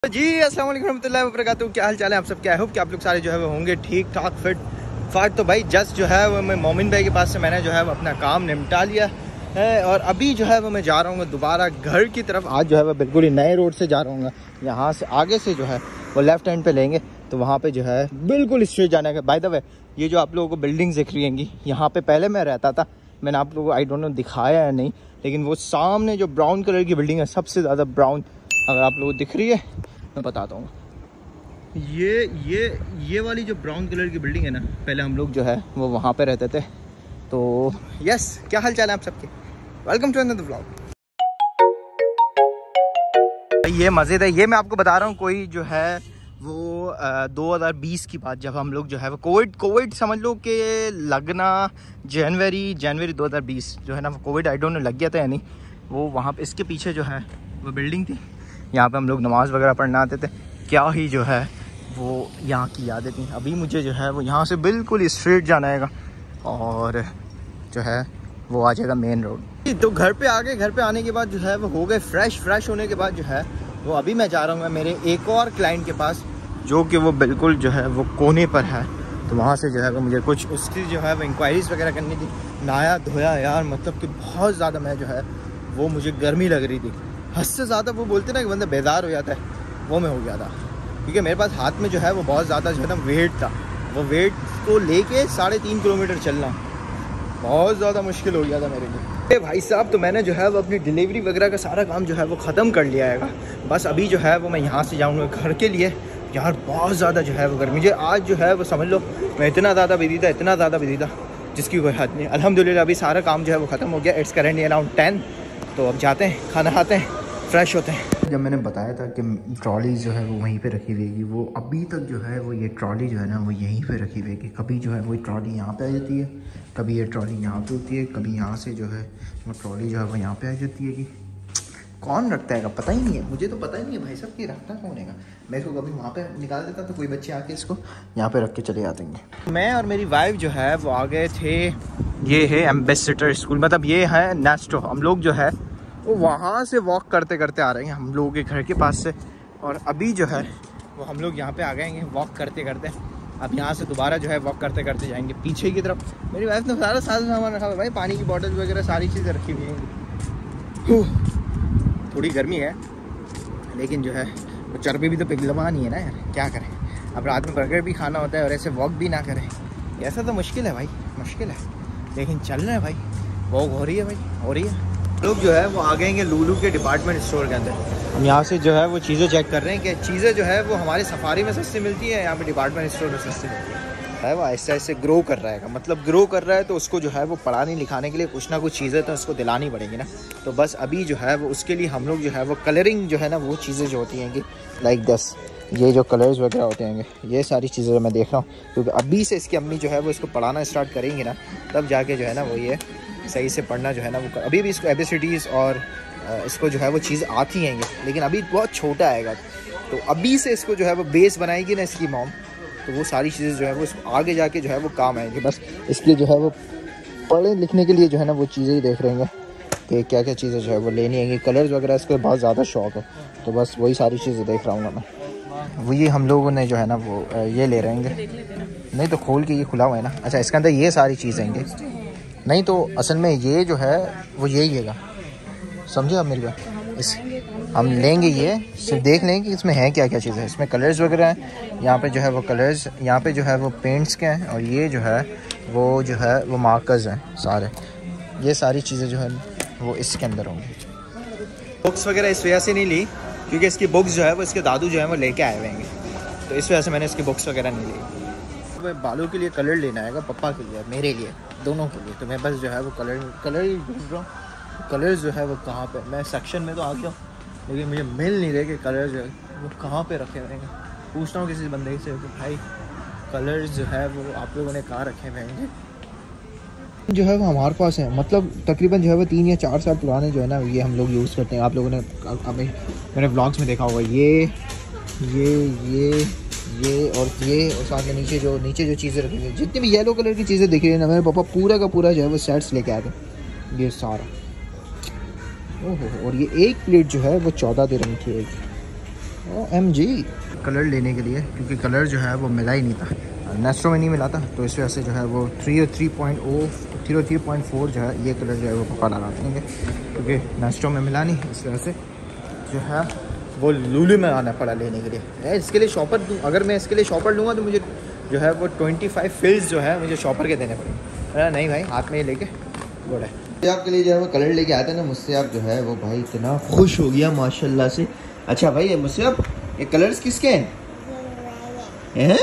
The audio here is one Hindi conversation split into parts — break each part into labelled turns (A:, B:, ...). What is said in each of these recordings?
A: जी अस्सलाम वालेकुम रहमतुल्लाहि व बरकातहू। क्या हाल चाल है आप सब? क्या होप कि आप लोग सारे जो है वो होंगे ठीक ठाक फिट फाट। तो भाई जस्ट जो है वो मैं मोमिन भाई के पास से मैंने जो है वो अपना काम निपटा लिया है और अभी जो है वो मैं जा रहा हूँ दोबारा घर की तरफ। आज जो है वो बिल्कुल ही नए रोड से जा रहा हूँ। यहाँ से आगे से जो है वो लेफ्ट हैंड पे लेंगे तो वहाँ पे जो है बिल्कुल स्ट्रेट जाने का। बाय द वे ये जो आप लोगों को बिल्डिंग्स दिख रही हैं यहाँ पे पहले मैं रहता था। मैंने आप लोगों को आई डोंट नो दिखाया है नहीं, लेकिन वो सामने जो ब्राउन कलर की बिल्डिंग है सबसे ज़्यादा ब्राउन अगर आप लोगों को दिख रही है मैं बताता हूँ। ये वाली जो ब्राउन कलर की बिल्डिंग है ना, पहले हम लोग जो है वो वहाँ पे रहते थे। तो यस, क्या हाल चाल है आप सबके? Welcome to another vlog. ये मज़ेदार, ये मैं आपको बता रहा हूँ कोई जो है वो 2020 की बात, जब हम लोग जो है वो कोविड समझ लो कि लगना जनवरी 2020 जो है ना वो कोविड आई डोंट नो लग गया था या नहीं। वो वहाँ पे इसके पीछे जो है वो बिल्डिंग थी, यहाँ पे हम लोग नमाज़ वगैरह पढ़ने आते थे। क्या ही जो है वो यहाँ की यादें थी। अभी मुझे जो है वो यहाँ से बिल्कुल स्ट्रेट जाना है और जो है वो आ जाएगा मेन रोड। तो घर पे आ गए, घर पे आने के बाद जो है वो हो गए फ्रेश होने के बाद जो है वो अभी मैं जा रहा हूँ मेरे एक और क्लाइंट के पास जो कि वो बिल्कुल जो है वो कोने पर है। तो वहाँ से जो है वो मुझे कुछ उसकी जो है वो इंक्वायरीज़ वगैरह करनी थी। नहाया धोया यार, मतलब कि बहुत ज़्यादा मैं जो है वो मुझे गर्मी लग रही थी। हद से ज़्यादा वो बोलते ना कि बंदा बेदार हो जाता है, वो मैं हो गया था। क्योंकि मेरे पास हाथ में जो है वो बहुत ज़्यादा जो है ना वेट था। वो वेट को लेके 3.5 किलोमीटर चलना बहुत ज़्यादा मुश्किल हो गया था मेरे लिए। भाई साहब, तो मैंने जो है वो अपनी डिलीवरी वगैरह का सारा काम जो है वो ख़त्म कर लिया है। बस अभी जो है वो मैं यहाँ से जाऊँगा घर के लिए। यार बहुत ज़्यादा जो है वो गर्मी, मुझे आज जो है वो समझ लो मैं इतना ज़्यादा बिजी था जिसकी कोई हद नहीं। अल्हम्दुलिल्लाह अभी सारा काम जो है वो ख़त्म हो गया। It's currently around 10। तो अब जाते हैं, खाना खाते हैं, फ्रेश होते हैं। जब मैंने बताया था कि ट्रॉली जो है वो वहीं पे रखी हुई है, वो अभी तक जो है वो ये ट्रॉली जो है ना वो यहीं पे रखी हुई है। कभी जो है वो ट्रॉली यहाँ पे आ जाती है, कभी ये ट्रॉली यहाँ पे होती है, कभी यहाँ से जो है वो ट्रॉली जो है वो यहाँ पे आ जाती है। कि कौन रखता है पता ही नहीं है, मुझे तो पता ही नहीं है भाई साहब कि रखता कौन है। मैं इसको कभी वहाँ पे निकाल देता तो कोई बच्चे आके इसको यहाँ पे रख के चले जाते हैं। मैं और मेरी वाइफ जो है वो आ गए थे, ये है एम्बेसडर स्कूल, मतलब ये है नेस्टो। हम लोग जो है वो वहाँ से वॉक करते करते आ रहे हैं हम लोगों के घर के पास से, और अभी जो है वो हम लोग यहाँ पे आ गए हैं वॉक करते करते। अब यहाँ से दोबारा जो है वॉक करते करते जाएंगे पीछे की तरफ। मेरी वाइफ ने सारा सामान रखा हुआ भाई, पानी की बॉटल वगैरह सारी चीज़ें रखी हुई हैं। थोड़ी गर्मी है लेकिन जो है वो चर्बी भी तो पिघलवानी है ना यार, क्या करें। अब रात में बर्गर भी खाना होता है और ऐसे वॉक भी ना करें, ऐसा तो मुश्किल है भाई, मुश्किल है। लेकिन चल रहा है भाई, वॉक हो रही है भाई, हो रही है। लोग जो है वो आ गए हैं लूलू के डिपार्टमेंट स्टोर के अंदर। हम यहाँ से जो है वो चीज़ें चेक कर रहे हैं कि चीज़ें जो है वो हमारे सफारी में सस्ती मिलती है, यहाँ पे डिपार्टमेंट स्टोर में सस्ती मिलती है। वो ऐसे ऐसे ग्रो कर रहा है, मतलब ग्रो कर रहा है तो उसको जो है वो पढ़ाने लिखाने के लिए कुछ ना कुछ चीज़ें तो उसको दिलानी पड़ेगी ना। तो बस अभी जो है वो उसके लिए हम लोग जो है वो कलरिंग जो है ना वो चीज़ें जो होती हैं कि लाइक दस ये जो कलर्स वगैरह होते हैं ये सारी चीज़ें मैं देख रहा हूँ। क्योंकि अभी से इसकी अम्मी जो है वो इसको पढ़ाना स्टार्ट करेंगी ना, तब जाके जो है ना वो ये सही से पढ़ना जो है ना वो अभी भी इसको एबीसीडीज़ और इसको जो है वो चीज़ आती हैं लेकिन अभी बहुत छोटा आएगा। तो अभी से इसको जो है वो बेस बनाएगी ना इसकी मॉम, तो वो सारी चीज़ें जो है वो आगे जाके जो है वो काम आएंगी। बस इसलिए जो है वो पढ़ने लिखने के लिए जो है ना वो चीज़ें ही देख रहे हैं कि क्या क्या चीज़ें जो है वो लेनी है। कलर्स वगैरह इसको बहुत ज़्यादा शौक है, तो बस वही सारी चीज़ें देख रहा हूँ मैं। वो ये हम लोगों ने जो है ना वो ये ले रहे हैं, नहीं तो खोल के ये खुला हुआ है ना। अच्छा, इसके अंदर ये सारी चीज़ें हैं, नहीं तो असल में ये जो है वो यही है, समझे आप मेरी बात। इस हम लेंगे ये, सिर्फ देख लेंगे कि इसमें है क्या क्या चीज़ें। इसमें कलर्स वगैरह हैं, यहाँ पे जो है वो कलर्स, यहाँ पे जो है वो पेंट्स के हैं, और ये जो है वो मार्कर्स हैं सारे। ये सारी चीज़ें जो है वो इसके अंदर होंगी। बुक्स वगैरह इस वजह से नहीं ली क्योंकि इसकी बुक्स जो है वो इसके दादू जो है वो लेके आए हुए हैं, तो इस वजह से मैंने इसकी बुक्स वगैरह नहीं ली। बालों के लिए कलर लेना है, पप्पा के लिए, मेरे लिए, दोनों के लिए। तो मैं बस जो है वो कलर ही ढूंढ रहा हूँ। कलर्स जो है वो कहाँ पे, मैं सेक्शन में तो आ गया हूँ लेकिन मुझे मिल नहीं रहे कि कलर जो है वो कहाँ पे रखे हुए हैं। पूछता हूँ किसी बंदे से कि भाई कलर्स जो है वो आप लोगों ने कहाँ रखे हुए हैं। जो है वो हमारे पास है, मतलब तकरीबन जो है वो 3 या 4 साल पुराने जो है ना ये हम लोग यूज़ करते हैं। आप लोगों ने अभी मेरे व्लॉग्स में देखा होगा ये और साथ में नीचे जो चीज़ें रखी हुई, जितनी भी येलो कलर की चीज़ें दिख रही है ना, मेरे पापा पूरा का पूरा जो है वो सेट्स लेके आए थे, ये सारा। ओहो, और ये एक प्लेट जो है वो 14 दिरहम की है। OMG कलर लेने के लिए, क्योंकि कलर जो है वो मिला ही नहीं था, नेस्ट्रो में नहीं मिला था, तो इस वजह से जो है वो 3.4 जो है ये कलर जो है वो पापा लगा देंगे, क्योंकि नेस्ट्रो में मिला नहीं, इस वजह से जो है वो लुलु में आना पड़ा लेने के लिए। इसके लिए शॉपर दूँ, अगर मैं इसके लिए शॉपर लूँगा तो मुझे जो है वो 25 फिल्स जो है मुझे शॉपर के देने पड़ेंगे। नहीं भाई, हाथ में ही लेके बोला है। आपके लिए जो है वो कलर लेके आते हैं ना, मुझसे आप जो है वो भाई इतना खुश हो गया माशाल्लाह से। अच्छा भाई, मुझसे आप ये कलर्स किसके हैं?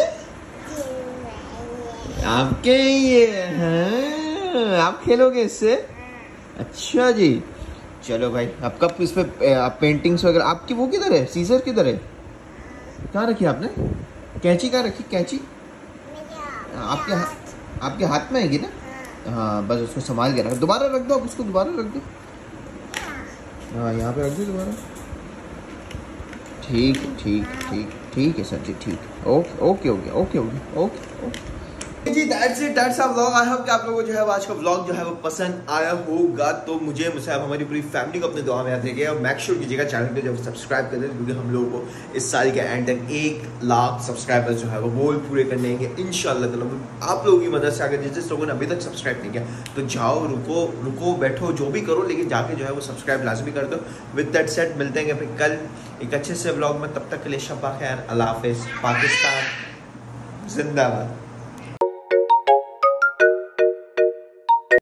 A: आपके ये हैं, आप खेलोगे इससे? अच्छा जी, चलो भाई। आप कब इस पे आप पेंटिंग्स वगैरह, आपकी वो किधर है, सीजर किधर है, कहाँ रखी आपने? कैंची कहाँ रखी? कैंची आपके हाथ में है ना? हाँ बस उसको संभाल के रख, दोबारा रख दो, आप उसको दोबारा रख दो। हाँ यहाँ पे रख दो दोबारा। ठीक है सर जी, ठीक। ओके जी, that's our vlog. I hope कि आप लोगों को जो है आज का व्लॉग जो है वो पसंद आया होगा। तो मुझे आप हमारी पूरी फैमिली को अपने दुआ में याद रखिएगा और मेक श्योर कीजिएगा चैनल पे जब सब्सक्राइब कर दें, क्योंकि हम लोगों को इस साल के एंड तक 1 लाख सब्सक्राइबर्स जो है वो गोल पूरे करने हैं इंशाल्लाह ताला। आप लोगों की मदद से अगर जिस लोगों ने अभी तक सब्सक्राइब नहीं किया तो जाओ, रुको बैठो, जो भी करो, लेकिन जाके जो है वो सब्सक्राइब लाजमी कर दो। विद दैट सेट मिलते हैं फिर कल एक अच्छे से व्लॉग में, तब तक के लिए शब्बा खैर, अल्लाह हाफिज़। पाकिस्तान जिंदाबाद।